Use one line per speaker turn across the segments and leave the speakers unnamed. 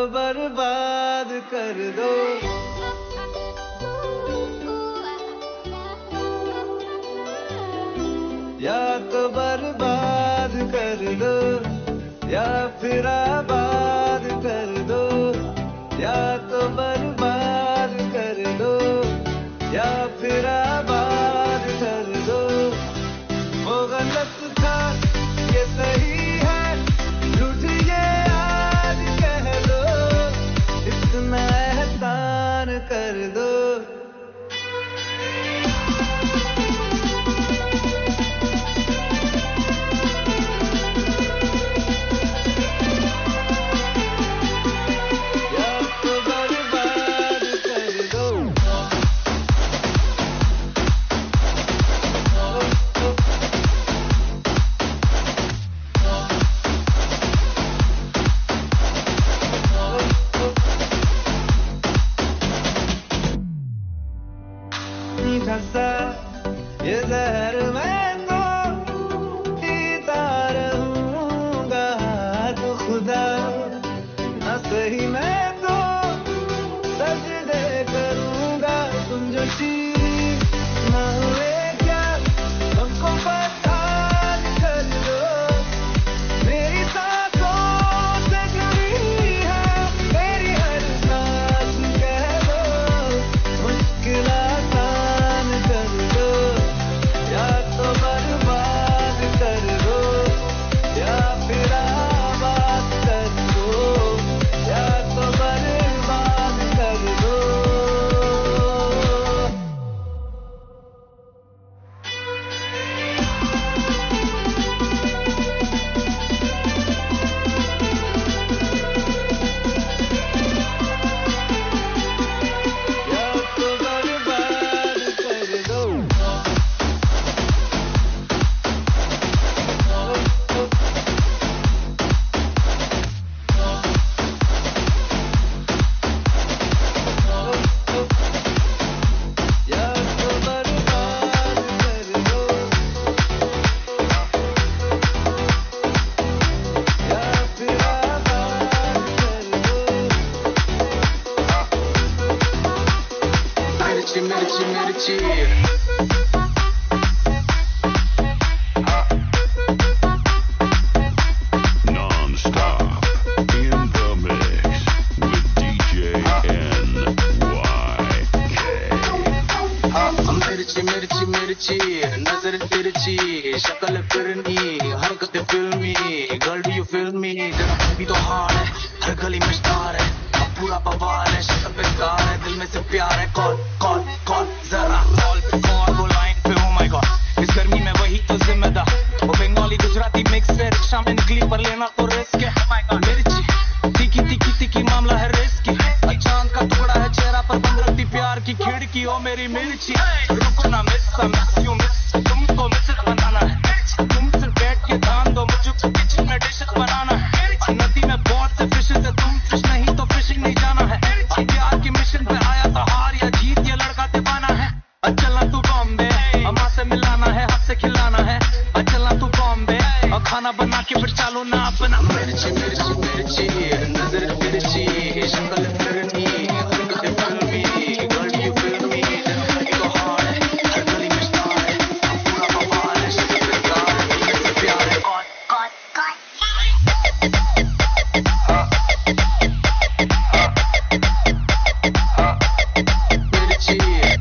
बर्बाद कर दो। या तो बर्बाद कर दो या फिर आबाद कर दो। या तो बर्बाद कर दो या फिर आबाद कर दो। वो गलत था ये सही है, झूठ ये आज कह दो। इतना एहसान कर दो। ये जहर मैं तो पीता रहूंगा, तो खुदा न सही मैं तो सजदे करूंगा। तुम जो चीज न हुए क्या हमको पठान कर दो। मेरी सांसों से जुड़ी है मेरी हर सांस, कह दो मुश्किल आसान कर दो। या तो बर्बाद कर दो या फिर आबाद कर दो। या तो बर्बाद कर दो। या तो बर्बाद कर दो। या तो बर्बाद कर दो या फिर आबाद कर दो।
मिर्ची मिर्ची मिर्ची
Non-stop in the mix with DJ NYK.
मिर्ची मिर्ची मिर्ची नजर तिरछी शक्ल फिरनी हरकत फिल्मी girl do you feel me तेरा भी तो हार्ड है हर गली में स्टार है अब पूरा बवाल है शक्ल पे स्कार है दिल में से प्यार है कॉल कॉल कॉल जरा कॉल पे कॉल वो लाइन पे ओ माय गॉड इस गर्मी में वही तो जिम्मेदार वो बंगाली गुजराती मिक्स है रिक्शा में निकली पर लेना तो रिस्क है ओ माय गॉड मिर्ची तीखी तीखी तीखी मामला है रिस्की चांद का टुकड़ा है चेहरा पर बंद रखती प्यार की खिड़की ओ मेरी मिर्ची रुको ना मिस यू मिस तुमको मिस बनाना है तुम सिर्फ बैठ के ध्यान दो मुझको किचन में डिश बनाना है नदी में बहुत से फिश है तुम फिश नहीं तो फिशिंग नहीं जाना है प्यार के मिशन पे आया तो हार या जीत ये लड़का दीवाना है चलना तू बॉम्बे अम्मा से मिलाना है हाथ से खिलाना है चलना तू बॉम्बे और खाना बना के फिर चालो ना अपना मिर्ची मिर्ची मिर्ची नजर तिरछी शक्ल फिरनी हरकत फिल्मी गर्ल यू फील मी तो हार्ड है हर गली में स्टार है पूरा बवाल है शक्ल पे स्कार है दिल में से प्यार है कॉल मिर्ची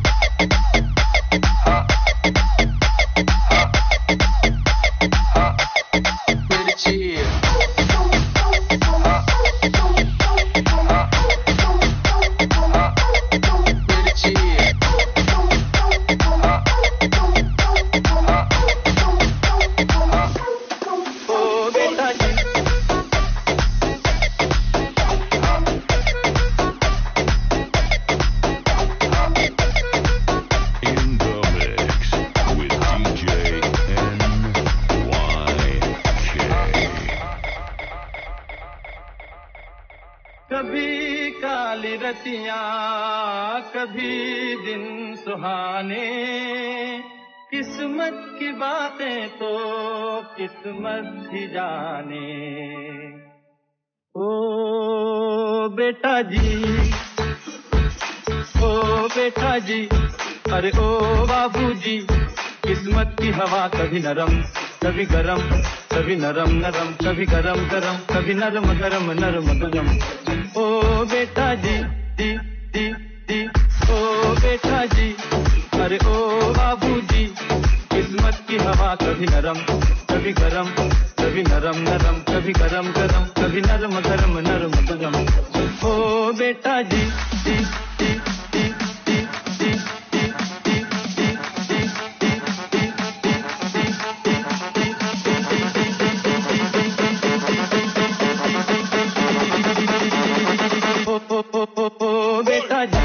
कभी काली रतियां कभी दिन सुहाने, किस्मत की बातें तो किस्मत ही जाने। ओ बेटा जी, ओ बेटा जी, अरे ओ बाबूजी, किस्मत की हवा कभी नरम कभी गरम, कभी नरम नरम कभी गरम गरम, कभी नरम गरम नरम गरम। ओ बेटा जी जी जी जी, ओ बेटा जी, अरे ओ बाबूजी, किस्मत की हवा कभी नरम कभी गरम, कभी नरम नरम कभी गरम गरम, कभी नरम गरम नरम गरम। ओ बेटा जी जी जी जी जी जी जी जी जी जी, ओ बेटा जी।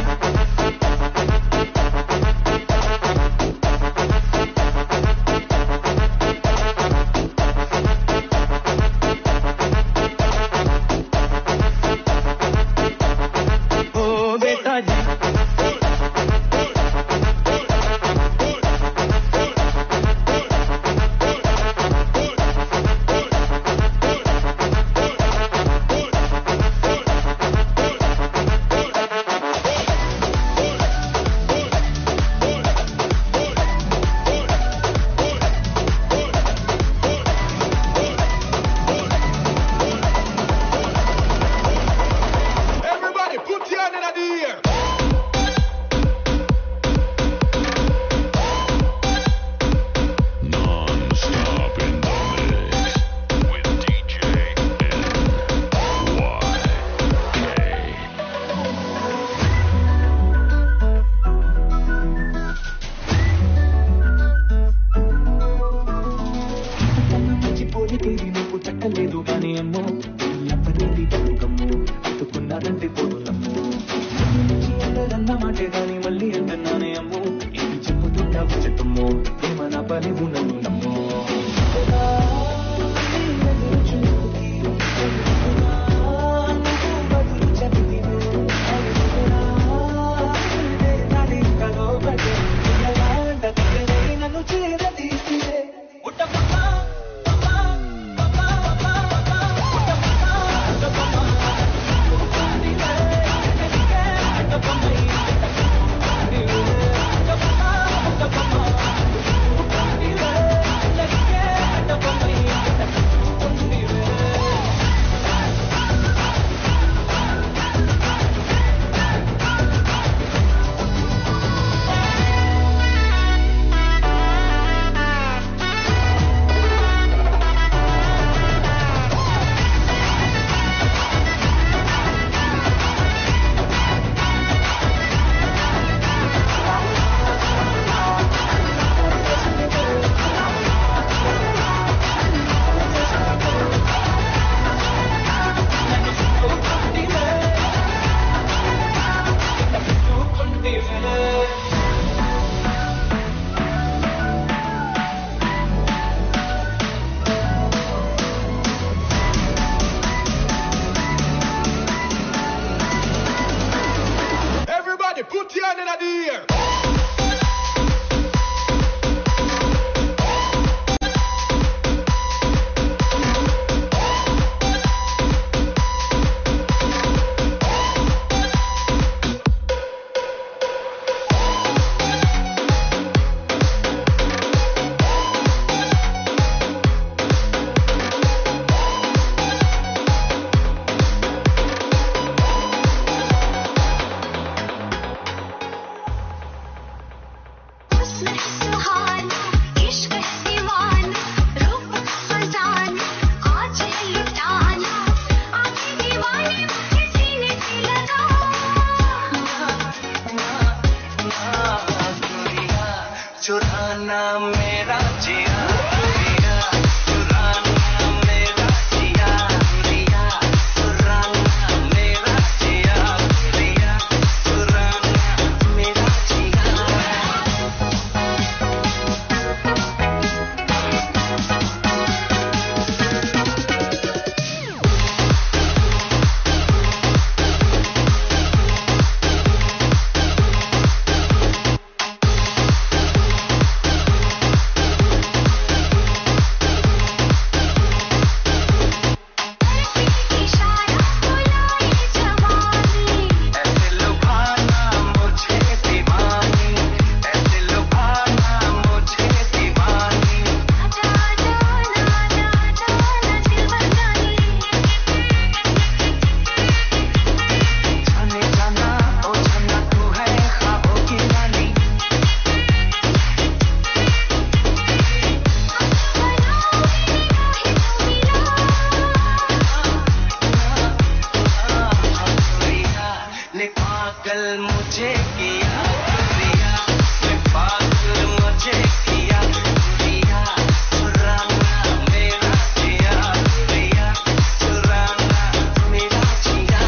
पागल मुझे किया दिया, मैं पागल मुझे किया दिया, चुराना मेरा जिया दिया, चुराना मेरा जिया।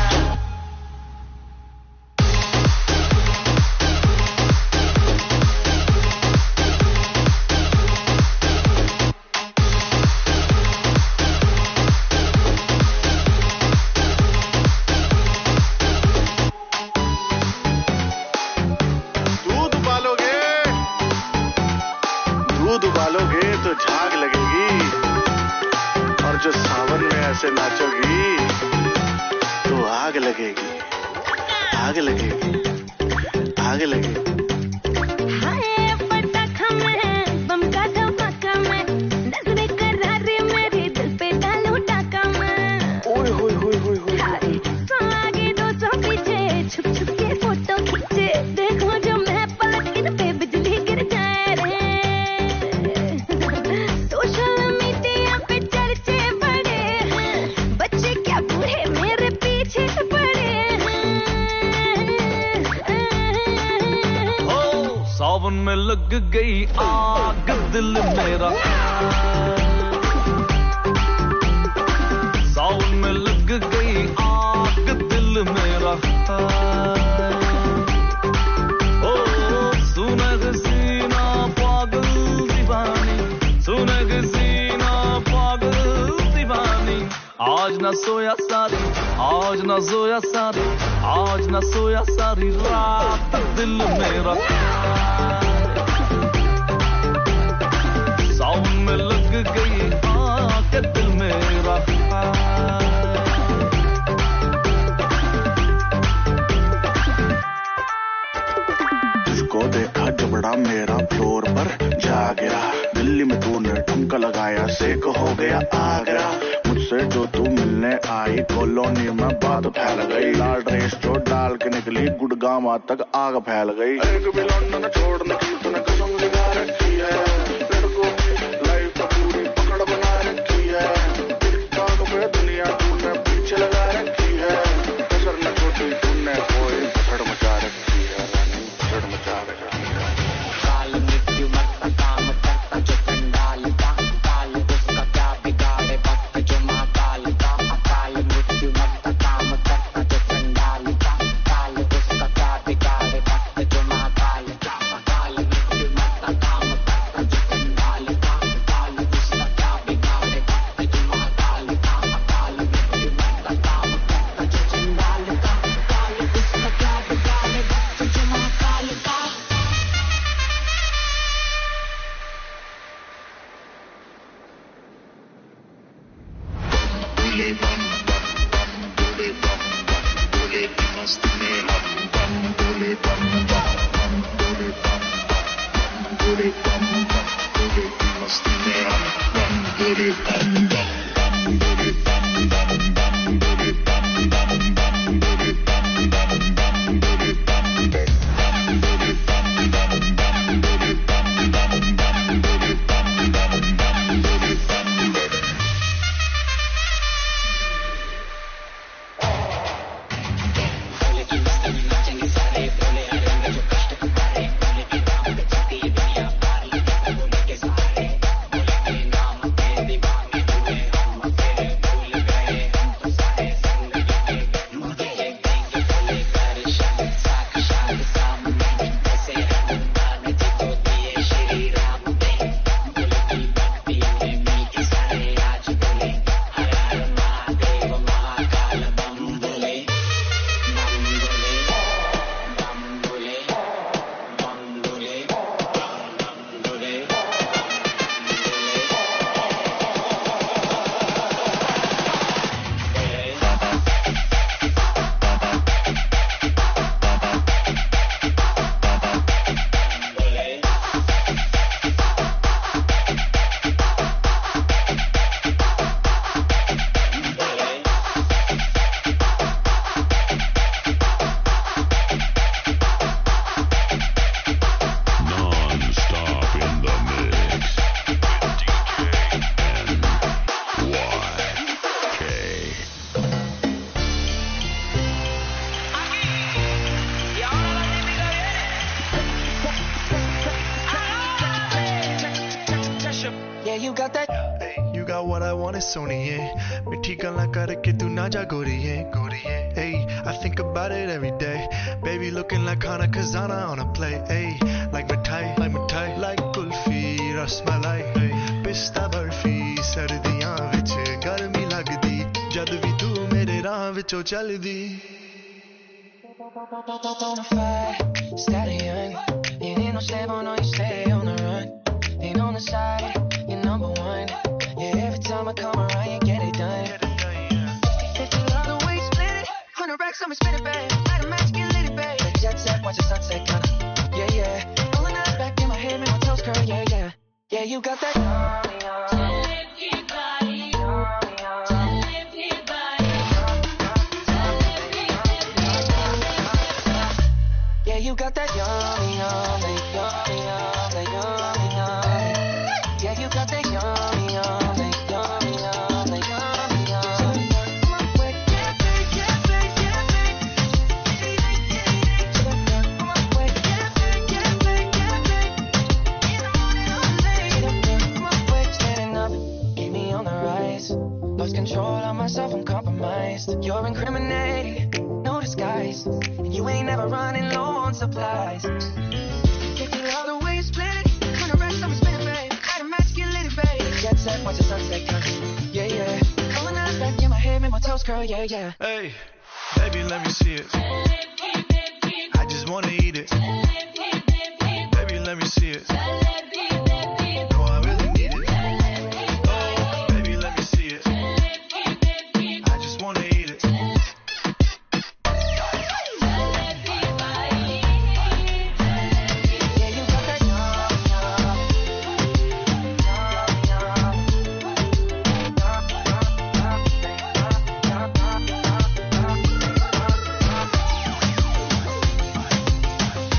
दूध उबालोगे तो झाग लगेगी, और जो सावन में ऐसे नाचोगी तो आग लगेगी, आग लगेगी, आग लगेगी।
हाय पटाखा में बम का धमाका में, नजरें करारी मेरे दिल पे डालो टाका में।
ओए होए होए होए होए।
100 आगे 200 पीछे, छुप छुप के फोटो खींचे, देखो जो मैं पलट इन पे बिजली गिर जाए रे। सोशल मीडिया पे चर्चे बड़े हैं, बच्चे क्या बूढ़े मेरे पीछे पड़े हैं।
ओ सावन में लग गई आग दिल मेरा, सावन में लग गई आग दिल मेरा। ओ सुनग सीना पागल दीवानी, सुनग सीना पागल दीवानी। आज न सोया सारी, आज न सोया सारी, आज न सोया सारी रात दिल मेरा। सावन में लग गई आग दिल मेरा।
उसको देखा जबड़ा मेरा फ्लोर पर जा गया, दिल्ली में तूने ठुमका लगाया, सेक हो गया आगरा। मुझसे जो तू मिलने आई कॉलोनी में बात फैल गई, लाल ड्रेस जो डाल के निकली गुड़गांव तक आग फैल गई। एक भी लौंडा न छोड़ने की तूने कसम लगा रखी है, लड़कों की लाइफ का पूरी पकड़ बना रखी है। टिकटॉक पे दुनिया तूने पीछे लगा रखी है, कसर न छोटी तूने कोई कसर मचा रखी है, रानी कसर मचा रखी है।
काल मृत्यु मरता काम करता जो कंडाल का, काल उसका क्या बिगाड़े भक्त जो महाकाल का। काल मृत्यु मरता काम करता जो कंडाल का, काल उसका क्या बिगाड़े भक्त जो महाकाल का। काल मृत्यु मरता काम करता जो got that.
You got what I want, it's Sony, yeah. Mithi gala karke tu na ja goriye, goriye. Hey, I think about it every day. Baby looking like Khana Khazana on a play. Hey, like mithai, like kulfi, rasmalai. Pista barfi, sardiyan vich garmi lagdi. Jad vi tu mere raah vichon chaldi.
Bonafide stallion, you need no stable, no you stay on the run. Ain't on the side, you're number one. Yeah, every time I come around, you get it done. 50 love the way you split it. 100 racks, I'ma spin it, babe. Light a match, get lit, babe. The jet set, watch the sunset, kinda. Yeah, yeah. Rolling eyes back in my head, make my toes curl, yeah, yeah. Yeah, you got that. Yeah, you got that yummy, yummy, yummy, yummy, yummy, yummy. Yeah, you got that yummy, yummy, yummy, yummy, yummy, yummy. My way, yeah, babe, yeah, babe, yeah, babe. My way, yeah, babe, yeah, babe, yeah, babe. In the morning or late. My way, standing up, keep me on the rise. Lost control of myself, I'm compromised. You're incriminating, no disguise. And you ain't never running low on supplies. If you love the way you split it, 100 racks, I'ma spin it, babe. Light a match, get lit, babe. Jet set, watch the sunset, yeah, yeah. Rolling eyes back in my head, make my toes curl, yeah, yeah.
Hey, baby, let me see it. I just wanna eat it. Baby, let me see it. No, I really need it. Oh, baby, let me see it. I just wanna eat it.
Yeah, you got that yum, yum, yum, yum, yum, yum.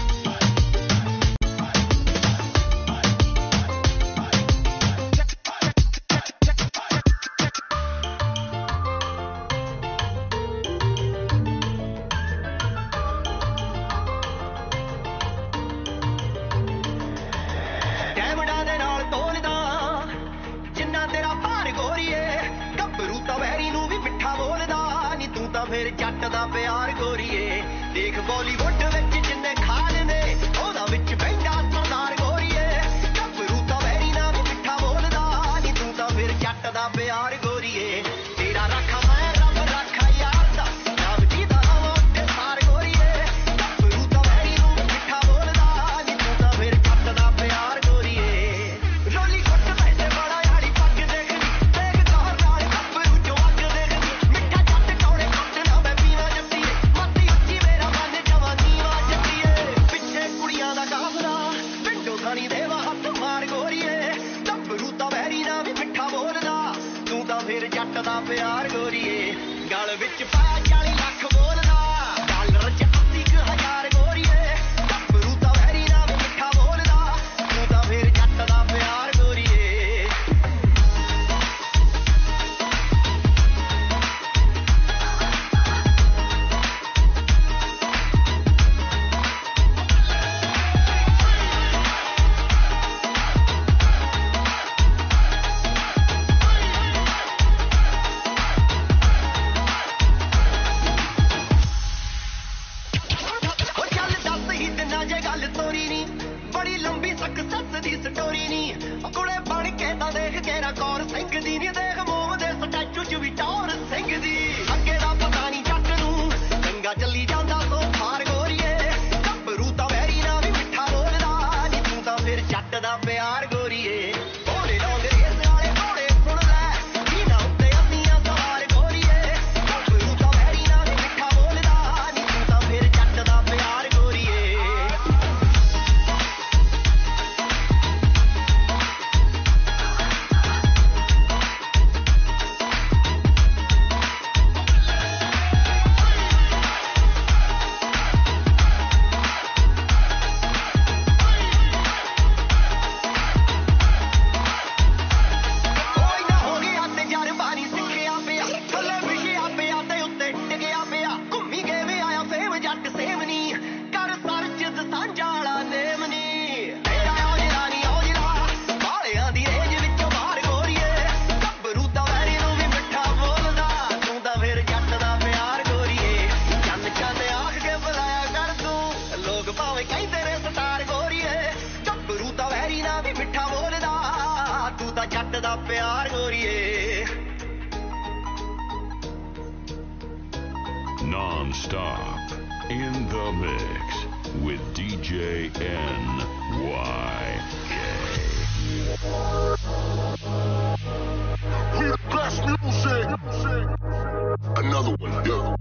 the mix with DJ NYK.
We the best music. Another one, yeah.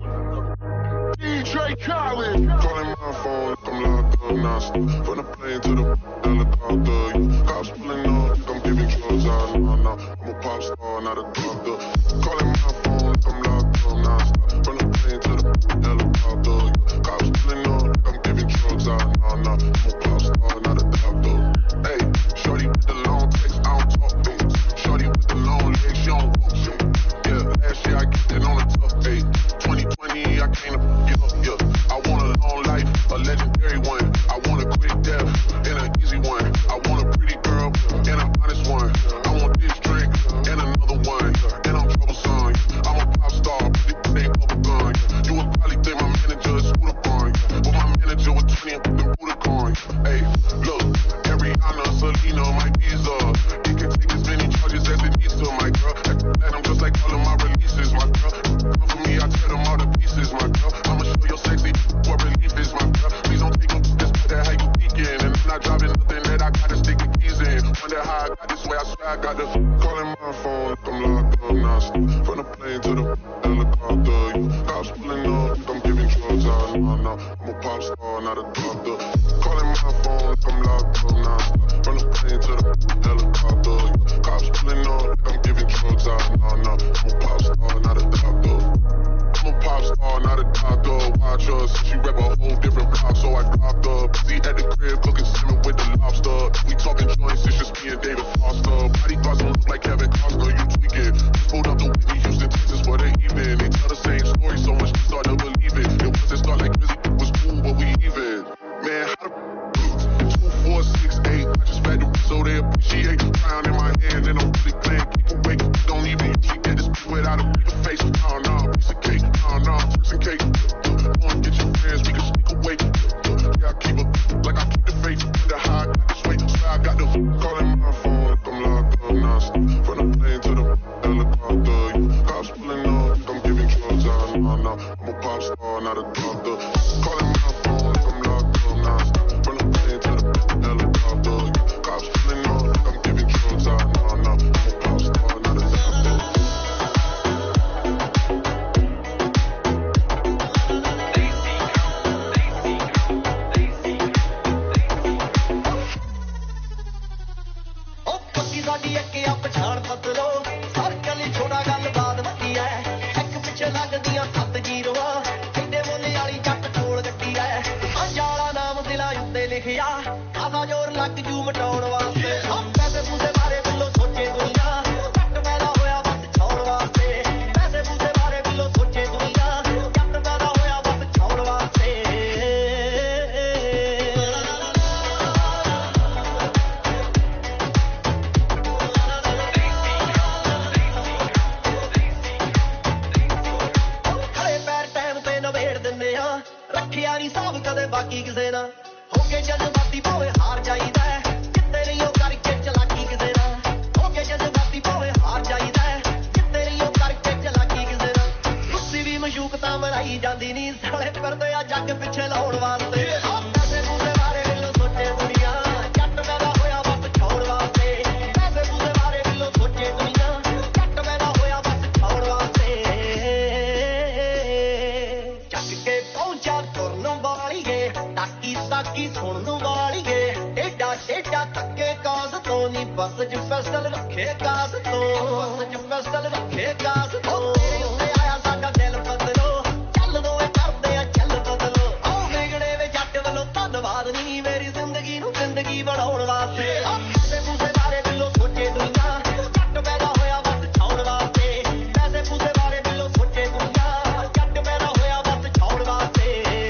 DJ Khaled. Calling my phone, I'm locked up non-stop. From the plane to the helicopter. Cops pulling up, I'm giving drugs out. No, I'm a pop star, not a doctor. Calling my phone, I'm locked up non-stop. From the plane to the helicopter. Cops pulling up, I'm giving drugs out. No, I'm a pop star, not a doctor. Hey, shorty with the long text, I don't talk things. Shorty with the long legs, she don't walk shit. Yeah, last year I get it on the tough day. 2020, I came to get up, yeah. I want a long life, a legendary one. I want a quick death and an easy one. I want a pretty girl and an honest one. I want this drink and another one. And I'm troublesome. I'm a pop star, but it ain't bubble gun. You would probably think my manager is scooter gun. But my manager was 20 and put them Budokan. Hey, look, Ariana, Selena, my visa. It can take as many charges as it needs to, my girl. And I'm just like all of my releases, my girl. Come for me, I tear them all to pieces, my girl. I'ma show your sexy what relief is, my girl. Please don't take no this, that how you speaking. And I'm not driving nothing that I gotta stick the keys in. Wonder how I got this way, I swear I got the calling my phone, I'm locked up non-stop. From the plane to the helicopter. Cops pulling up, I'm giving drugs out. No, I'm a pop star, not a doctor. Calling my phone, I'm locked up non-stop. From the plane to the helicopter. Cops pulling up, I'm giving drugs out. No, I'm a pop star, not a doctor. I'm a pop star, not a doctor. Watch her, she rep a whole different block, so I dropped her. Busy at the crib, cooking salmon with the lobster. We talking joints, it's just me and David Foster. Bodyguards don't look like Kevin Costner, you tweaking. Pulled up to Whitney, Houston, Texas for the evening. They tell the same story so much you start to believe it. It wasn't start like Busy was cool, but we even. Man, how the 2, 4, 6, 8. I just fed the so they appreciate. Crown in my hand and I'm really playing. Keep awake, don't even usually get this without a bigger face. No, piece of cake, no, fixing cake. Go and get your friends, we can sneak away. Yeah, I keep it like I keep the faith. The high, got this weight, so I got the calling my phone, I'm locked up non-stop. From the plane to the helicopter. Cops pulling up, I'm giving drugs out. No, I'm a pop star, not a doctor. Calling my phone, I'm locked up non-stop. From the plane to the helicopter. Cops pulling up, I'm giving drugs out. No, I'm a pop star, not a doctor.
ਸਾਡੀ ਅੱਗੇ ਆ ਪਛਾਣ ਬਦਲੋ circle ਛੋੜਾ ਗੱਲ ਬਾਤ ਵੱਡੀ ਐ ਇੱਕ ਪਿੱਛੇ ਲੱਗਦੀਆਂ 7 ਜ਼ੀਰੋਆਂ ਐਡੇ ਬੋਲੇ ਵਾਲੀ ਜੱਟ ਕੋਲ ਗੱਡੀ ਐ ਅੰਜਾਲਾ ਨਾਮ ਦਿਲਾਂ ਉੱਤੇ ਲਿਖਿਆ ਆਸਾ ਜ਼ੋਰ ਲੱਗ ਜੂ ਮਟਾਉਣ ਵਾਸਤੇ ਪੈਸੇ ਪੂਸੇ ਬਾਰੇ ਬਿੱਲੋ ਸੋਚੇ ਦੁਨੀਆ ਜੱਟ ਪੈਦਾ ਹੋਇਆ ਬਸ ਛਾਉਣ ਵਾਸਤੇ ਪੈਸੇ ਪੂਸੇ ਬਾਰੇ ਬਿੱਲੋ ਸੋਚੇ ਦੁਨੀਆ ਜੱਟ ਪੈਦਾ ਹੋਇਆ ਬਸ ਛਾਉਣ ਵਾਸਤੇ ਰੱਖਿਆ ਨਹੀਂ ਸਾਬ ਕਦੇ ਬਾਕੀ ਕਿਸੇ ਨਾਲ ਹੋ ਕੇ ਜਜ਼ਬਾਤੀ ਭਾਵੇਂ ਹਾਰ ਜਾਈਦਾ ਜਿੱਤੇ ਨਹੀਂ ਉਹ ਕਰਕੇ ਚਲਾਕੀ ਕਿਸੇ ਨਾਲ ਹੋ ਕੇ ਜਜ਼ਬਾਤੀ ਭਾਵੇਂ ਹਾਰ ਜਾਈਦਾ ਜਿੱਤੇ ਨਹੀਂ ਉਹ ਕਰਕੇ ਚਲਾਕੀ ਕਿਸੇ ਨਾਲ ਤੁਸੀਂ ਵੀ ਮਸ਼ੂਕ ਤਾਂ ਮਰਾਈ ਜਾਂਦੀ ਨਹੀਂ ਸਾਲੇ ਫਿਰਦੇ ਆ ਜੱਗ ਪਿੱਛੇ ਲਾਉਣ ਵਾਸਤੇ ਪੈਸੇ ਪੂਸੇ ਬਾਰੇ ਬਿੱਲੋ ਸੋਚੇ ਦੁਨੀਆ ਜੱਟ ਪੈਦਾ ਹੋਇਆ ਬਸ ਛਾਉਣ ਵਾਸਤੇ ਪੈਸੇ ਪੂਸੇ ਬਾਰੇ ਬਿੱਲੋ ਸੋਚੇ ਦੁਨੀਆ ਜੱਟ ਪੈਦਾ ਹੋਇਆ ਬਸ ਛਾਉਣ ਵਾਸਤੇ ਚੱਕ ਕੇ ਪਹੁੰਚਾ ਤੁਰਨ ਵਾਲੀਏ ਤਾਕੀ ਸੁਣਨ ਵਾਲੀਏ ਏਡਾ ਏਡਾ ਥੱਕੇ ਕਾਸ ਤੋਂ ਨਹੀਂ ਬਸ ਚ ਫੈਸਲ ਰੱਖੇ ਕਾਸ ਤੋਂ ਬਸ ਚ ਫੈਸਲ ਰੱਖੇ ਕਾਸ ਤੋਂ ਤੇਰੇ ਉੱਤੇ ਆਇਆ ਸਾਡਾ ਦਿਲ ਬਦਲੋ ਚੱਲ ਦੋਏ ਕਰਦੇ ਆ ਚੱਲ ਬਦਲੋ ਓ ਵਿਗੜੇ ਵੇ ਜੱਟ ਵੱਲੋਂ ਧੰਨਵਾਦ ਨਹੀਂ ਮੇਰੀ ਜ਼ਿੰਦਗੀ ਨੂੰ ਜ਼ਿੰਦਗੀ ਬਣਾਉਣ ਵਾਸਤੇ ਪੈਸੇ ਪੂਸੇ ਬਾਰੇ ਬਿੱਲੋ ਸੋਚੇ ਦੁਨੀਆ ਜੱਟ ਪੈਦਾ ਹੋਇਆ ਬਸ ਛਾਉਣ ਵਾਸਤੇ ਪੈਸੇ ਪੂਸੇ ਬਾਰੇ ਬਿੱਲੋ ਸੋਚੇ ਦੁਨੀਆ ਜੱਟ ਪੈਦਾ ਹੋਇਆ ਬਸ ਛਾਉਣ ਵਾਸਤੇ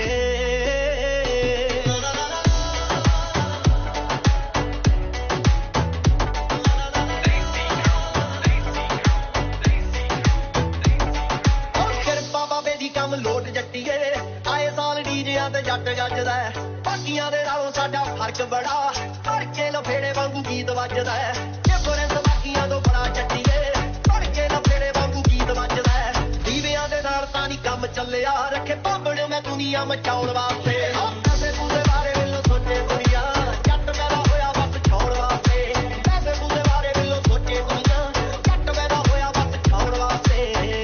ਤੇ ਜੱਟ ਗੱਜਦਾ ਬਾਕੀਆਂ ਦੇ ਨਾਲੋਂ ਸਾਡਾ ਫਰਕ ਬੜਾ ਫੜ ਕੇ ਲਫੇੜੇ ਵਾਂਗੂ ਗੀਤ ਵੱਜਦਾ ਡਿਫਰੈਂਸ ਬਾਕੀਆਂ ਤੋਂ ਬੜਾ ਚੱਟੀਏ ਫੜ ਕੇ ਲਫੇੜੇ ਵਾਂਗੂ ਗੀਤ ਵੱਜਦਾ ਦੀਵਿਆਂ ਦੇ ਨਾਲ ਤਾਂ ਨਹੀਂ ਕੰਮ ਚੱਲਿਆ ਰੱਖੇ ਭਾਂਬੜ ਮੈਂ ਦੁਨੀਆ ਖੁਸ਼ੀਆਂ ਮਚਾਉਣ ਵਾਸਤੇ ਪੈਸੇ ਪੂਸੇ ਬਾਰੇ ਮੈਨੂੰ ਸੋਚੇ ਦੁਨੀਆ ਜੱਟ ਮੇਰਾ ਹੋਇਆ ਬਸ ਛਾਉਣ ਵਾਸਤੇ ਪੈਸੇ ਪੂਸੇ ਬਾਰੇ ਮੈਨੂੰ ਸੋਚੇ ਦੁਨੀਆ ਜੱਟ ਮੇਰਾ ਹੋਇਆ ਬਸ ਛਾਉਣ ਵਾਸਤੇ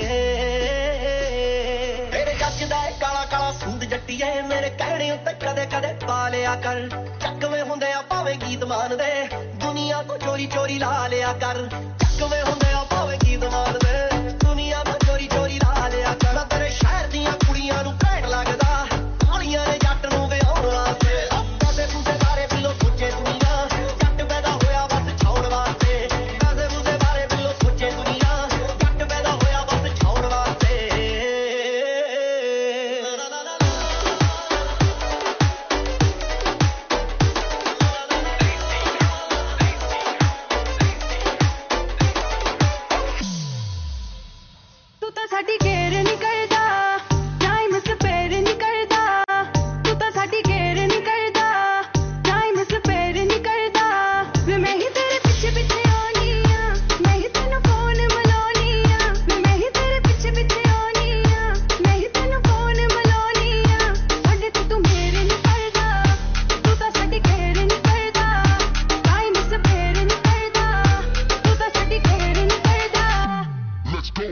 ਤੇਰੇ ਜੱਜ ਦਾ ਕਾਲਾ ਕਾਲਾ ਸੂਟ ਜੱਟੀਏ ਮੇਰੇ ਕਹਿਣੇ ਉੱਤੇ ਕਦੇ ਕਦੇ ਪਾ ਲਿਆ ਕਰ ਚੱਕਵੇਂ ਹੁੰਦੇ ਆ ਭਾਵੇਂ ਗੀਤ ਮਾਨਦੇ ਦੁਨੀਆ ਤੋਂ ਚੋਰੀ ਚੋਰੀ ਲਾ ਲਿਆ ਕਰ ਚੱਕਵੇਂ ਹੁੰਦੇ ਆ ਭਾਵੇਂ ਗੀਤ ਮਾਨਦੇ ਦੁਨੀਆ ਤੋਂ ਚੋਰੀ ਚੋਰੀ ਲਾ ਲਿਆ ਕਰ ਤੇਰੇ ਸ਼ਹਿਰ ਦੀਆਂ ਕੁੜੀਆਂ ਨੂੰ ਘੈਂਟ ਲੱਗਦਾ ਕਾਲੀਆਂ ਨੇ ਜੱਟ ਨੂੰ ਵਿਆਹੁਣ ਵਾਸਤੇ ਪੈਸੇ ਪੂਸੇ ਬਾਰੇ ਬਿੱਲੋ ਸੋਚੇ ਦੁਨੀਆ ਜੱਟ ਪੈਦਾ ਹੋਇਆ ਬਸ ਛਾਉਣ ਵਾਸਤੇ ਪੈਸੇ ਪੂਸੇ ਬਾਰੇ ਬਿੱਲੋ ਸੋਚੇ ਦੁਨੀਆ ਜੱਟ ਪੈਦਾ ਹੋਇਆ ਬਸ ਛਾਉਣ ਵਾਸਤੇ
ਤੂੰ ਤਾਂ ਸਾਡੀ ਕੇਅਰ ਨਹੀਂ ਕਰਦਾ ਟਾਈਮ ਸਪੇਅਰ ਨਹੀਂ ਕਰਦਾ ਤੂੰ ਤਾਂ ਸਾਡੀ ਕੇਅਰ ਨਹੀਂ ਕਰਦਾ ਟਾਈਮ ਸਪੇਅਰ ਨਹੀਂ ਕਰਦਾ ਵੇ ਮੈਂ ਹੀ ਤੇਰੇ ਪਿੱਛੇ ਪਿੱਛੇ ਆਉਣੀ ਆ ਮੈਂ ਹੀ ਤੈਨੂੰ ਫੋਨ ਮਿਲਾਉਣੀ ਆ ਮੈਂ ਹੀ ਤੇਰੇ ਪਿੱਛੇ ਪਿੱਛੇ ਆਉਣੀ ਆ ਮੈਂ ਹੀ ਤੈਨੂੰ ਫੋਨ ਮਿਲਾਉਣੀ ਆ ਸਾਡੇ ਤੇ ਤੂੰ ਮੇਰੇ ਨਹੀਂ ਕਰਦਾ ਤੂੰ ਤਾਂ ਸਾਡੀ ਕੇਅਰ ਨਹੀਂ ਕਰਦਾ ਟਾਈਮ ਸਪੇਅਰ ਨਹੀਂ ਕਰਦਾ ਤੂੰ ਤਾਂ ਸਾਡੀ ਕੇਅਰ ਨਹੀਂ ਕਰਦਾ
Let's go.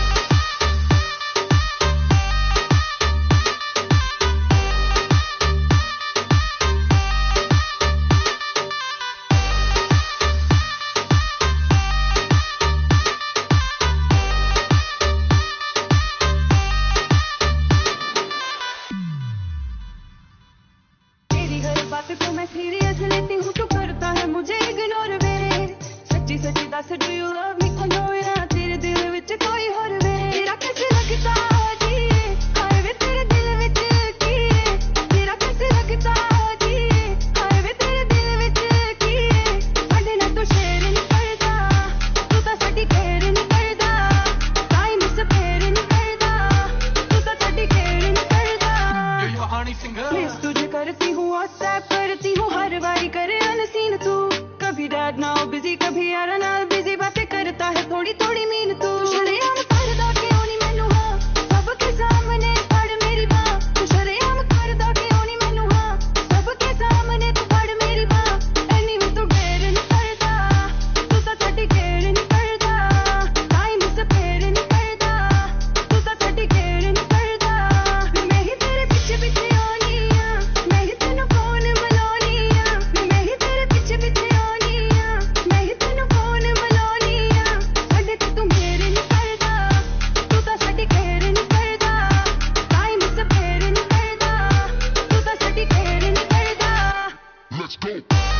तेरी हर बात को मैं सीरियस लेती हूँ तू करता है मुझे इग्नोर वे सच्ची सच्ची दस do you love me oh no या तेरे दिल विच कोई होर वे तेरा कैसे लगता जी हाय वे तेरे दिल विच की तेरा कैसे लगता जी हाय वे तेरे दिल विच की साडे नाल तू शेयर नहीं करदा तू तां साडी केयर नहीं करदा टाइम स्पेयर नहीं करदा तू तां साडी केयर नहीं करदा मिस तुझे करती हूँ व्हाट्सएप करती हूँ हर बारी करे अनसीन तू कभी डैड नाउ बिजी कभी यार नाल बिजी बातें करता है थोड़ी थोड़ी मीन तू शरेआम करदा क्यों नहीं मैनू हाँ सबके सामने फड़ मेरी बाँ तू शरेआम करदा क्यों नहीं मैनू हाँ सबके सामने तू फड़ मेरी बाँ एनी भी तू डेर नहीं करदा तू तां साडी केयर नहीं करदा टाइम स्पेयर नहीं करदा तू तां साडी केयर नहीं करदा मैं ही तेरे पीछे पीछे आनी आ मैं ही तैनू फोन मिलाउणी आ मैं ही तेरे पीछे पीछे आनी आ मैं ही तैनू फोन मिलाउणी आ साडे ते तू मेरे नहीं करदा तू तां साडी केयर नहीं करदा टाइम स्पेयर नहीं करदा तू तां साडी केयर नहीं करदा
Let's go.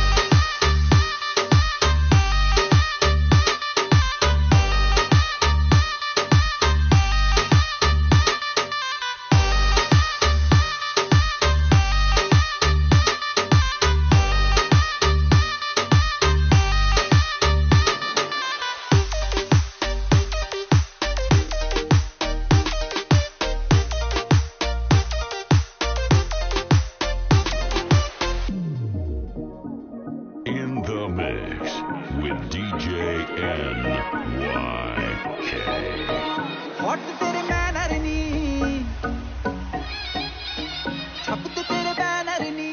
In the mix with DJ NYK.
Hot तेरे बैनर नी छपते तेरे बैनर नी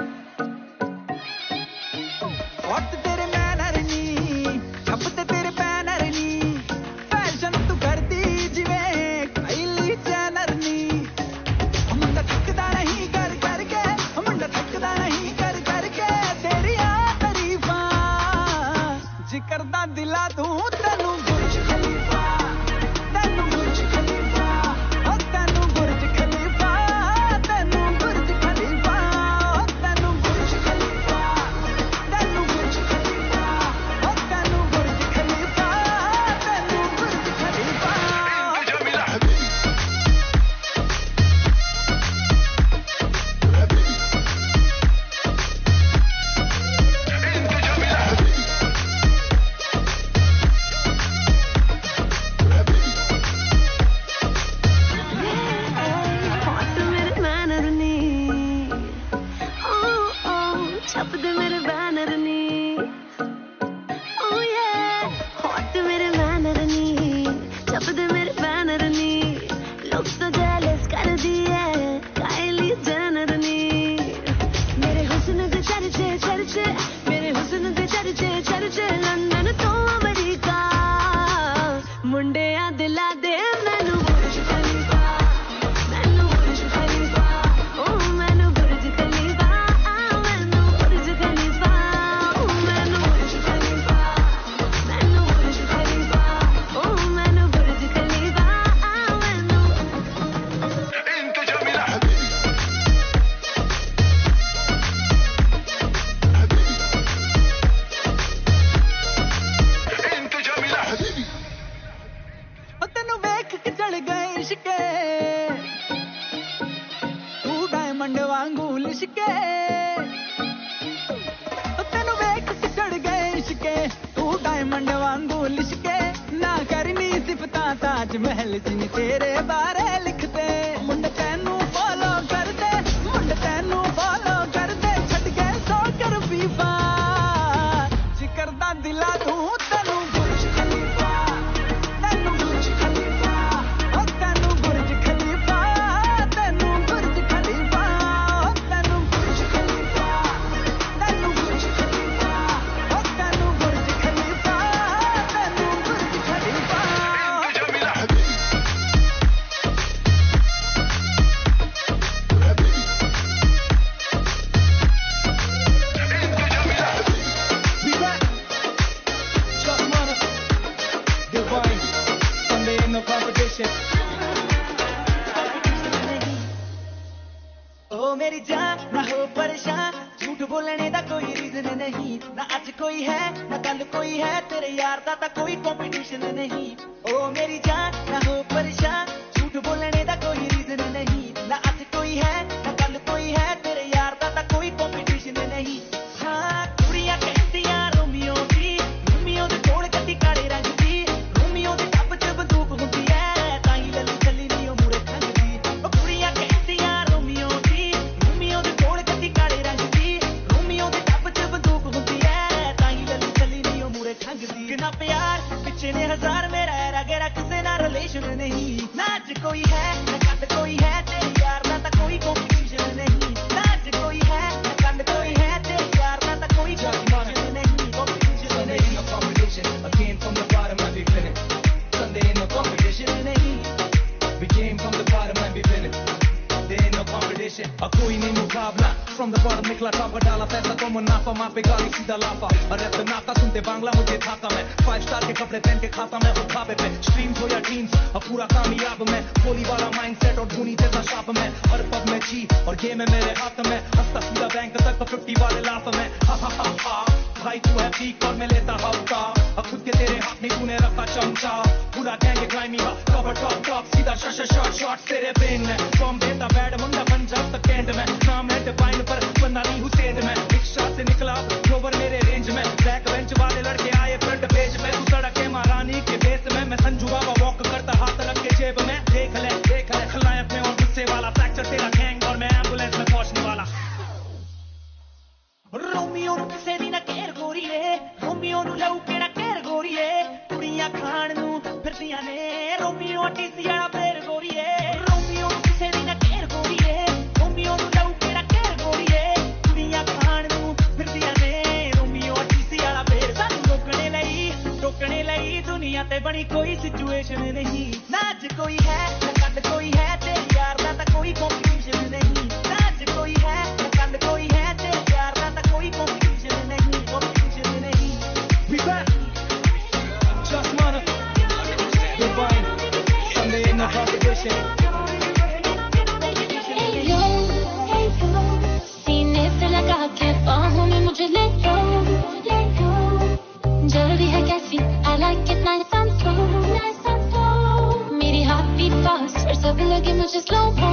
हॉट तेरे बैनर नी छपते तेरे बैनर नी फैशन तू करदी जिवें काइली चैनर नी मुंडा थकदा नहीं कर करके मुंडा थकदा नहीं कर करके तेरियां तारीफां जिक्र दा दिला दूं तैनू बुर्ज खलीफा तैनू बुर्ज खलीफा ओ तैनू बुर्ज खलीफा तैनू बुर्ज खलीफा ओ तैनू बुर्ज खलीफा तैनू बुर्ज खलीफा ओ तैनू बुर्ज खलीफा तैनू बुर्ज खलीफा
Looks so jealous, कर दी है काइल
तेनू वेख के चढ़ गए इश्के तू डायमंड वांगू लिशके ना करनी सिफता ताज महल जिन तेरे बारे लिखते मुंड तैनू फॉलो कर दे मुंड तैनू फॉलो कर दे छड़ गए सो कर फीफा जिकर दा दिला तू तैनू बुर्ज खलीफा तैनू बुर्ज खलीफा ओ तैनू बुर्ज खलीफा तैनू बुर्ज खलीफा ओ तैनू बुर्ज खलीफा तैनू बुर्ज खलीफा ओ तैनू बुर्ज खलीफा तैनू बुर्ज खलीफा We rap, just wanna divine. Sunday ain't no competition. ओ मेरी जान ना हो परेशान झूठ बोलने दा कोई रीजन नहीं ना आज कोई है ना कल कोई है तेरे यार दा कोई कंपटीशन नहीं ओ मेरी जान ना हो परेशान झूठ बोलने दा कोई रीजन नहीं ना आज कोई है ना कल कोई है तेरे यार दा कोई कंपटीशन नहीं हाँ कुड़ियां कहतियां रोमियो दे कोल कदी काले रंग दी रोमियो दे टप च बंदूक हुंदी है ताई लली चली नी ओ मुरे खंगदी ओ कुड़ियां कहतियां रोमियो दे कोल कदी काले रंग दी रोमियो दे टप च बंदूक हुंदी है ताई लली चली नी ओ मुरे खंगदी कितना प्यार पिछे ने हजार मेरा रगेरा किसे ना रिलेशन नहीं ना आज कोई है ना कल कोई है तेरे यार ना कोई कंपटीशन नहीं ना आज कोई है ना कल कोई है तेरे यार ना कोई कंपटीशन नहीं कंपटीशन नहीं no competition I came from the bottom and we finished Sunday ain't no competition नहीं we came from the bottom and we finished there ain't no competition अब कोई नहीं मुकाबला from the bottom निकला top का डाला पैसा तो मुनाफा माँ पे गाली सीधा लाफा अरे तो नाका सुनते बांग्ला मुझे थाका मैं 5 स्टार के कपड़े पहन के खाता मैं खुद खाबे पे स्ट्रीम्स हो या टीम्स अब पूरा कामयाब मैं गोली वाला माइंडसेट और धोनी जैसा शाप में हर पब में जी और गेम है मेरे हाथ में हंसता सीधा बैंक तक 50 वाले लाफ में हा भाई तू है पीक और मैं लेता हफ्ता अब खुद के तेरे हाथ में तूने रखा चमचा पूरा गैंग क्लाइंबिंग कवर टॉप सीधा शॉट तेरे ब्रेन में बॉम्ब देता बैड मुंडा पंजाब तक कैंट में नाम है डिफाइन पर बंदा नहीं हुसैन में एक शॉट से निकला ओवर मेरे रेंज में बैक बेंच वाले लड़के आए फ्रंट पेज में तू सड़क है महारानी के बेस में मैं संजू बाबा वॉक करता हाथ रख के जेब में देख ले खलायक में और गुस्से वाला फ्रैक्चर तेरा गैंग और मैं एम्बुलेंस में पहुंचने वाला रोमियो ਨੂੰ ਕਿਸੇ ਦੀ ਨਾ ਘੇਰ ਗੋਰੀਏ ਰੋਮੀਓ ਨੂੰ ਲਊ ਕਿਹੜਾ ਘੇਰ ਗੋਰੀਏ ਕੁੜੀਆਂ ਖਾਣ ਨੂੰ ਫਿਰਦੀਆਂ ਨੇ ਰੋਮੀਓ ਟੀਸੀ ਵਾਲਾ ਫੇਰ ਗੋਰੀਏ ਰੋਮੀਓ ਨੂੰ ਕਿਸੇ ਦੀ ਨਾ ਘੇਰ ਗੋਰੀਏ ਰੋਮੀਓ ਨੂੰ ਲਊ ਕਿਹੜਾ ਘੇਰ ਗੋਰੀਏ ਕੁੜੀਆਂ ਖਾਣ ਨੂੰ ਫਿਰਦੀਆਂ ਨੇ ਰੋਮੀਓ ਟੀਸੀ ਵਾਲਾ ਫੇਰ ਸਾਨੂੰ ਰੋਕਣੇ ਲਈ ਦੁਨੀਆ ਤੇ ਬਣੀ ਕੋਈ ਸਿਚੁਏਸ਼ਨ ਨਹੀਂ ਨਾ ਅੱਜ ਕੋਈ ਹੈ ਨਾ ਕੱਲ ਕੋਈ ਹੈ ਤੇਰੇ ਯਾਰ ਦਾ ਤਾਂ ਕੋਈ ਕੰਪੀਟੀਸ਼ਨ ਨਹੀਂ ਨਾ ਅੱਜ ਕੋਈ ਹੈ ਨਾ ਕੱਲ ਕੋਈ ਹੈ ਤੇਰੇ ਯਾਰ ਦਾ ਤਾਂ ਕੋਈ ਕੰਪੀਟੀਸ਼ਨ ਨਹੀਂ we back just wanna divine Sunday ain't no competition
सीने से लगा के बाहों में मुझे ले लो जल्दी है कैसी I like it nice and slow मेरी हाथ बीट फास्ट और सभी लगे मुझे slow mo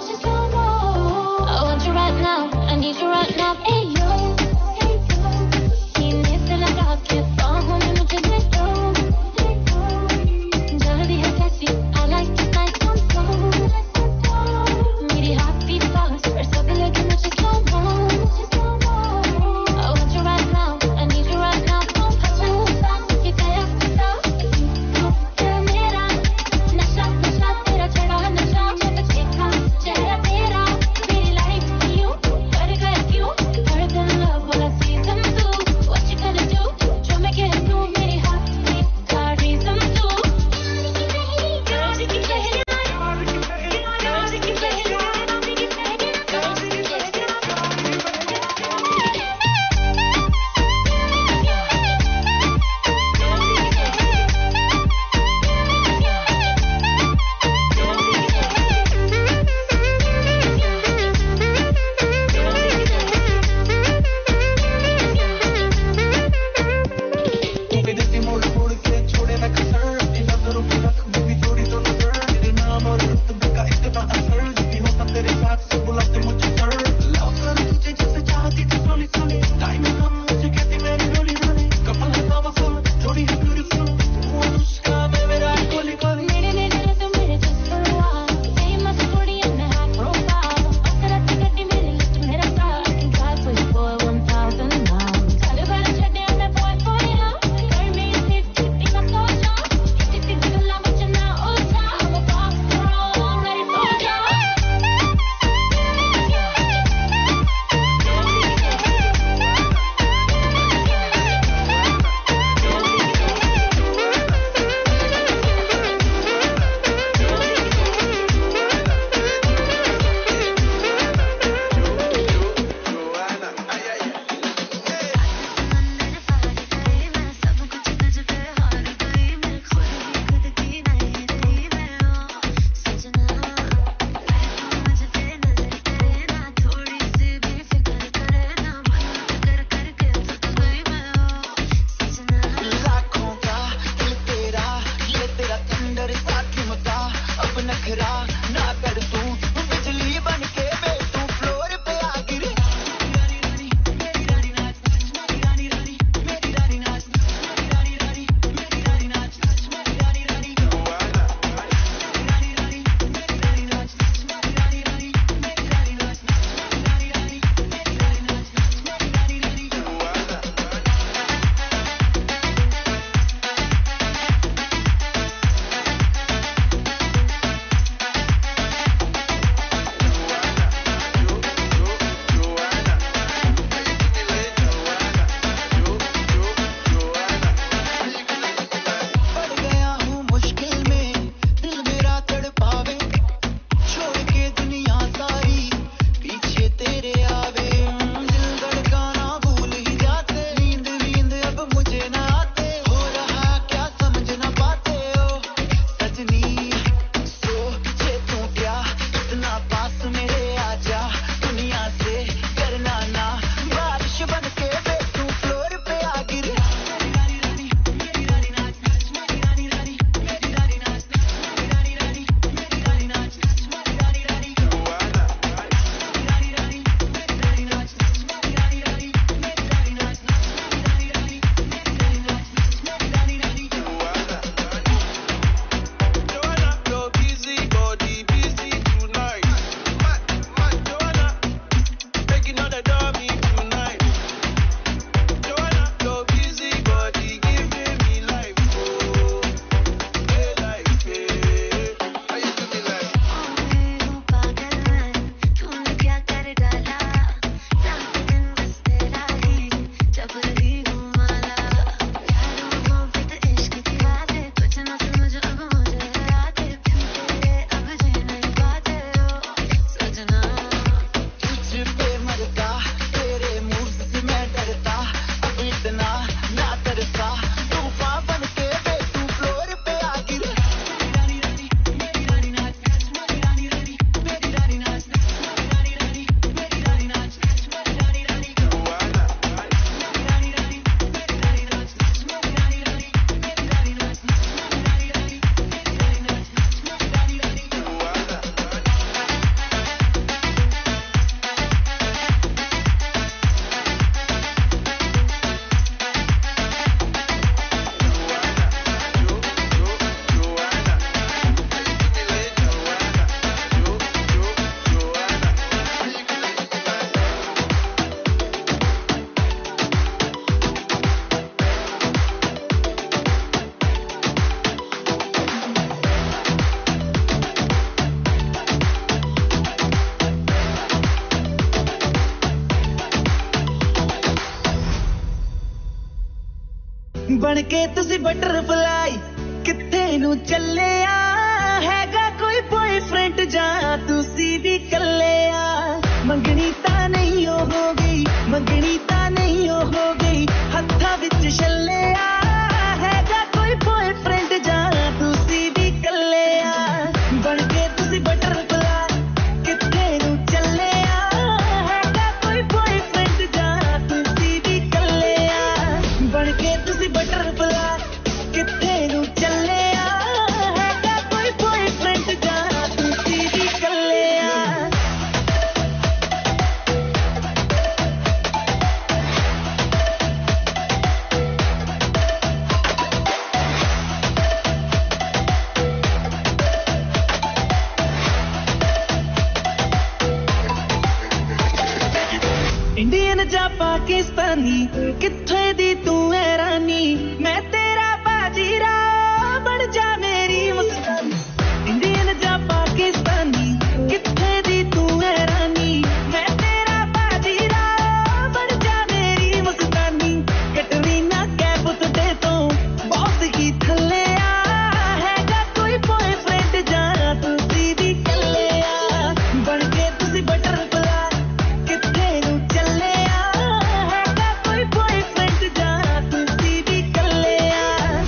I want you right now I need you right now hey yo सीने से लगा के बाहों में मुझे ले लो जल्दी है कैसी I like it nice and slow मेरी हाथ बीट फास्ट और सभी लगे मुझे slow mo I want you right now I need you right now ये गया तू मेरा नशा तेरा चढ़ा नशा मैं देखा चेहरा तेरा मेरी लाइफ क्यों कर गया क्यों कर
not adore me tonight. Joanna, your busy body giving me life. Oh, hey, life, hey. How you do me like?
तूने क्या कर डाला रात दिन बस तेरा ही जब रही हूँ माला यारों मोहब्बत इश्क की बातें कुछ ना समझ अब मुझे आते बिन तेरे अब जी नहीं पाते हो सजना
तुझ पे मरता तेरे मूड से मैं डरता अब इतना ना तरसा तूफान बन के वे तू फ्लोर पे आ गिर मेरी रानी नाच मेरी रानी रानी मेरी रानी नाच मेरी रानी रानी मेरी रानी नाच मेरी रानी रानी
Joanna,
मेरी रानी रानी मेरी रानी नाच मेरी रानी रानी मेरी रानी नाच मेरी रानी रानी मेरी रानी नाच मेरी रानी रानी
Joanna.
ਬਣ ਕੇ ਤੁਸੀਂ ਬਟਰਫਲਾਈ ਕਿੱਥੇ ਨੂੰ ਚੱਲਿਆ ਹੈਗਾ ਕੋਈ ਬॉयਫ੍ਰੈਂਡ ਜਾਂ ਤੁਸੀਂ ਵੀ ਕੱਲਿਆ ਮੰਗਣੀ ਤਾਂ ਨਹੀਂ ਹੋ ਗਈ ਮੰਗਣੀ ਤਾਂ ਨਹੀਂ ਹੋ ਗਈ ਹੱਥਾਂ ਵਿੱਚ ਛੱਲਿਆ ਹੈਗਾ ਕੋਈ ਬॉयਫ੍ਰੈਂਡ ਜਾਂ ਤੁਸੀਂ ਵੀ ਕੱਲਿਆ ਬਣ ਕੇ ਤੁਸੀਂ ਬਟਰਫਲਾਈ ਕਿੱਥੇ ਨੂੰ ਚੱਲਿਆ ਹੈਗਾ ਕੋਈ ਬॉयਫ੍ਰੈਂਡ ਜਾਂ ਤੁਸੀਂ ਵੀ ਕੱਲਿਆ ਬਣ ਕੇ ਤੁਸੀਂ ਬਟਰਫਲਾਈ ਕਿੱਥੇ ਨੂੰ ਚੱਲਿਆ ਹੈਗਾ ਕੋਈ ਬॉयਫ੍ਰੈਂਡ ਜਾਂ ਤੁਸੀਂ ਵੀ ਕੱਲਿਆ ਇੰਡੀਅਨ ਜਾਂ ਪਾਕਿਸਤਾਨੀ ਕਿੱਥੇ ਦੀ ਤੂੰ ਐ ਰਾਨੀ ਮੈਂ ਤੇਰਾ ਬਾਜੀਰਾ ਬਣ ਜਾ ਮੇਰੀ ਮੁਸਕਾਨੀ ਇੰਡੀਅਨ ਜਾਂ ਪਾਕਿਸਤਾਨੀ ਕਿੱਥੇ ਦੀ ਤੂੰ ਐ ਰਾਨੀ ਮੈਂ ਤੇਰਾ ਬਾਜੀਰਾ ਬਣ ਜਾ ਮੇਰੀ ਮੁਸਕਾਨੀ ਕਟਵੀ ਨਾ ਕੈਪ ਤੁਹਾਡੇ ਤੋਂ ਬਹੁਤ ਹੀ ਥੱਲੇ ਆ ਹੈਗਾ ਕੋਈ ਬॉयਫ੍ਰੈਂਡ ਜਾਂ ਤੁਸੀਂ ਵੀ ਕੱਲਿਆ ਬਣ ਕੇ ਤੁਸੀਂ ਬਟਰਫਲਾਈ ਕਿੱਥੇ ਨੂੰ ਚੱਲਿਆ ਹੈਗਾ ਕੋਈ ਬॉयਫ੍ਰੈਂਡ ਜਾਂ ਤੁਸੀਂ ਵੀ ਕੱਲਿਆ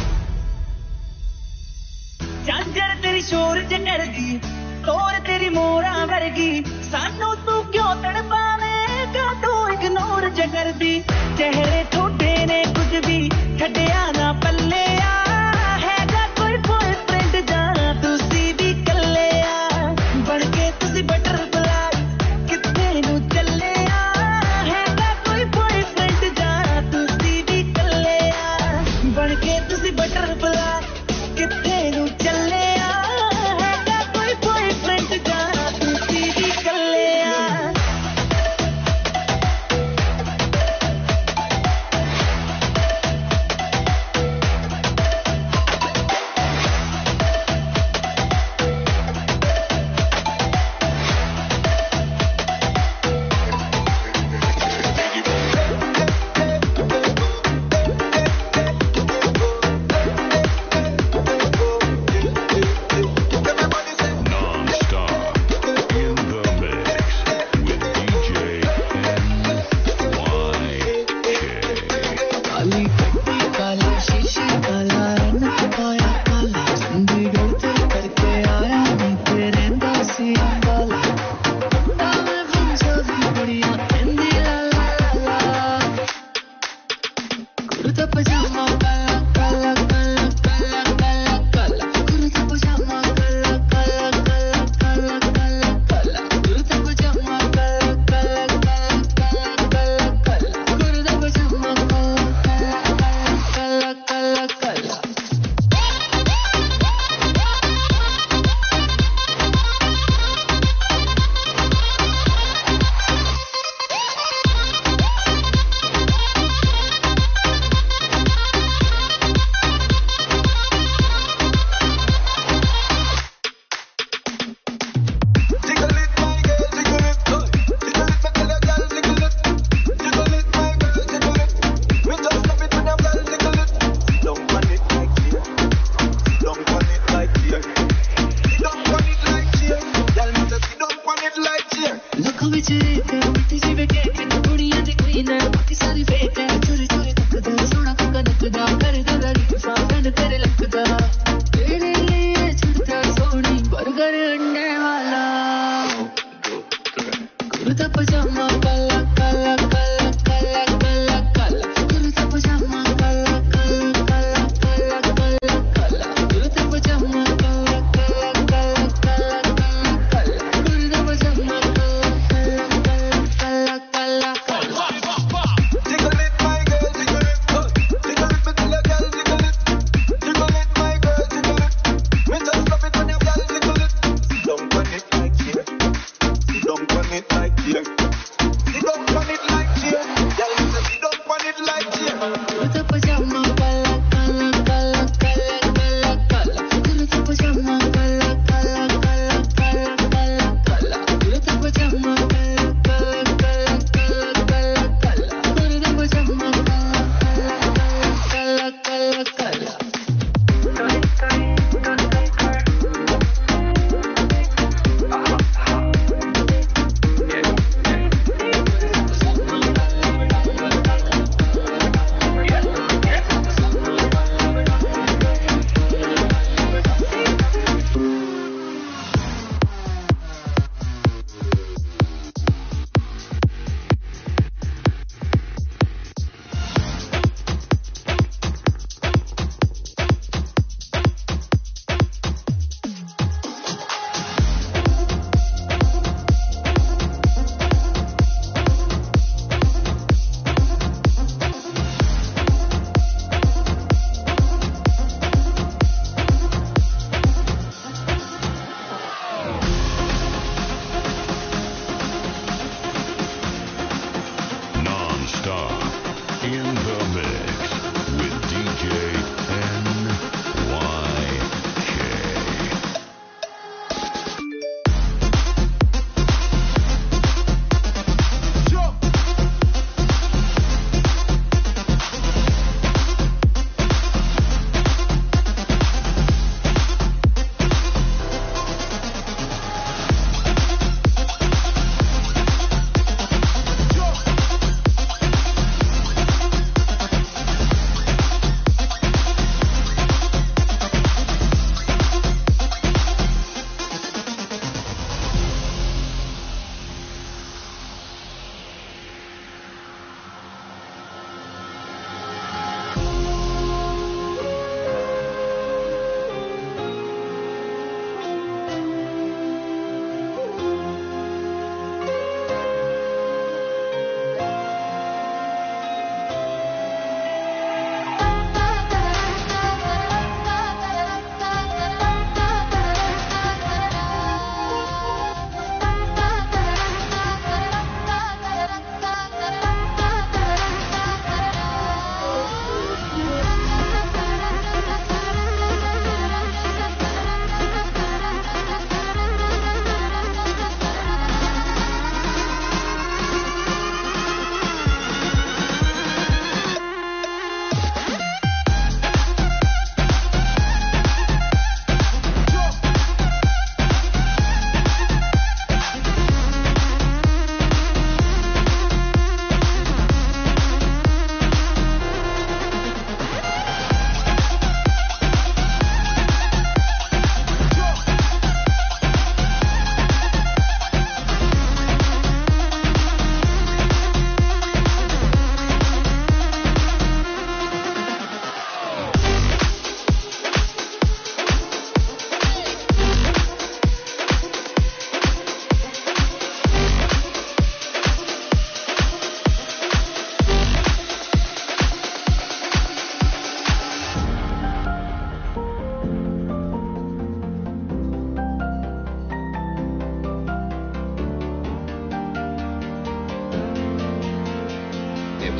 ਝਾਂਜਰ ਤੇਰੀ ਸ਼ੋਰ ਚ ਕਰਦੀ ਤੋਰ ਤੇਰੀ ਮੋਰਾਂ ਵਰਗੀ ਸਾਨੂੰ ਤੂੰ ਕਿਉਂ ਤੜਪਾਵੇਂਗਾ ਤੂੰ ਇਗਨੋਰ ਜ ਕਰਦੀ ਚਿਹਰੇ ਠੋਡੇ ਨੇ ਕੁਝ ਵੀ ਛੱਡਿਆ ਨਾ ਪੱਲਿਆ ਹੈਗਾ ਕੋਈ ਬॉयਫ੍ਰੈਂਡ ਜਾਂ ਤੁਸੀਂ ਵੀ ਕੱਲਿਆ ਬਣ ਕੇ ਤੁਸੀਂ ਬਟਰਫਲਾਈ ਕਿੱਥੇ ਨੂੰ ਚੱਲਿਆ ਹੈਗਾ ਕੋਈ ਬॉयਫ੍ਰੈਂਡ ਜਾਂ ਤੁਸੀਂ ਵੀ ਕੱਲਿਆ ਬਣ ਕੇ ਤੁਸੀਂ ਬਟਰਫਲਾਈ ਕਿੱਥੇ ਨੂੰ ਚੱਲਿਆ ਹੈਗਾ ਕੋਈ ਬॉयਫ੍ਰੈਂਡ ਜਾਂ ਤੁਸੀਂ ਵੀ ਕੱਲਿਆ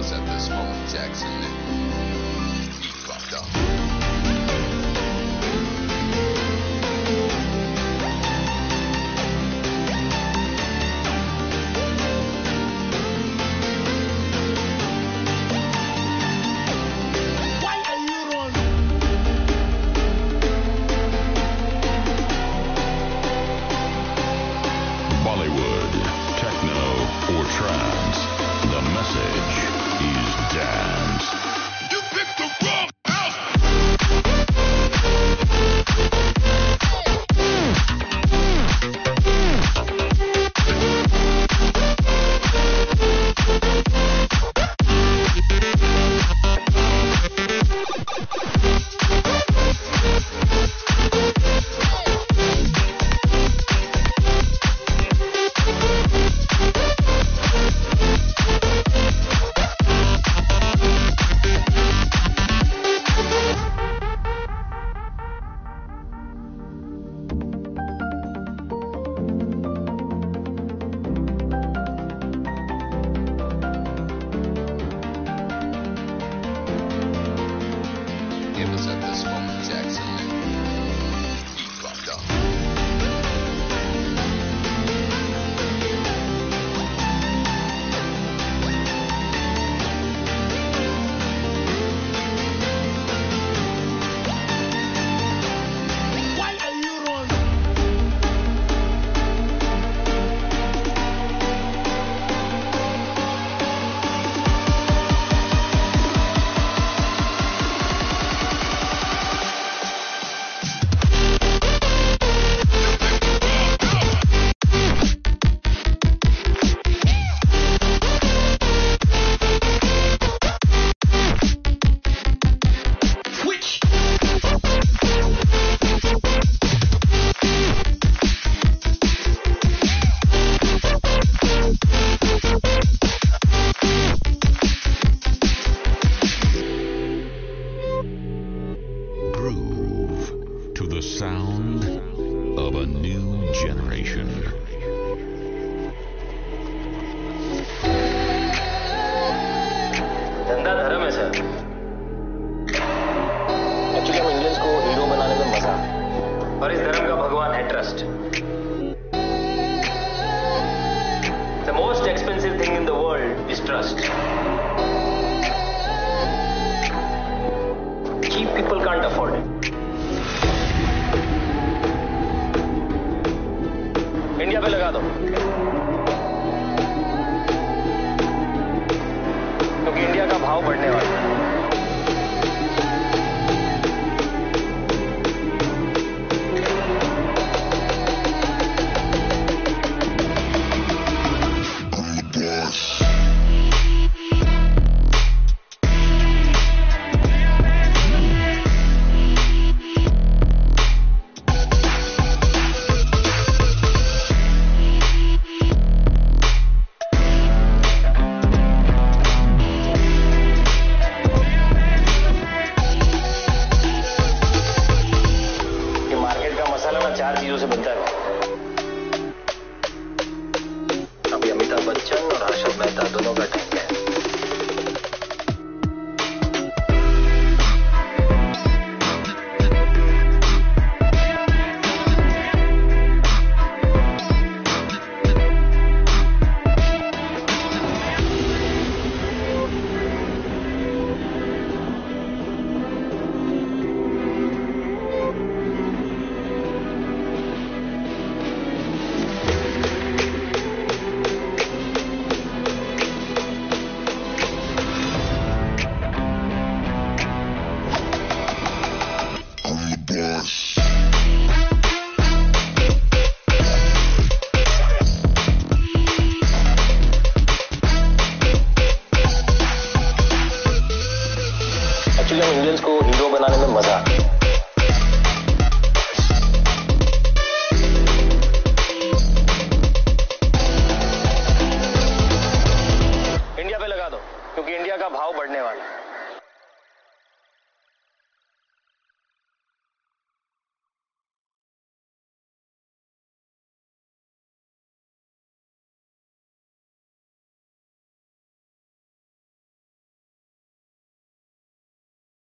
us at this moment, Jackson. Beat dropped off.
Bollywood, techno, or trance, the message is dance.
You picked the wrong house.
Give us at this moment, Jackson. Beat dropped off.
Why are you wrong?
Groove to the sound of a new generation.
धंधा धर्म है सर। Actually हम Indians को hero बनाने में मजा, और इस धर्म का भगवान है trust. The most expensive thing in the world is trust. Cheap people can't afford it. India पे लगा दो, क्योंकि इंडिया का भाव बढ़ने वाला है। चार चीजों से बनता है। अभी अमिताभ बच्चन और हर्षद मेहता दोनों का टैंक है। एक्चुअली हम इंडियंस को हीरो बनाने में मजा, इंडिया पे लगा दो, क्योंकि इंडिया का भाव बढ़ने वाला है।